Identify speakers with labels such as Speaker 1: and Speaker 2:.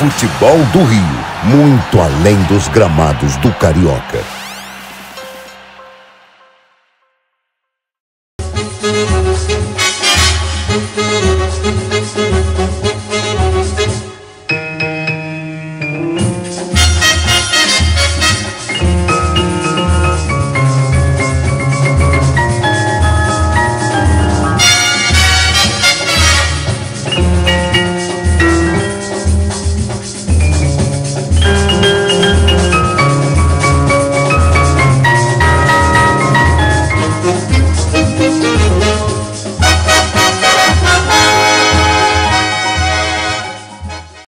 Speaker 1: futebol do Rio, muito além dos gramados do Carioca.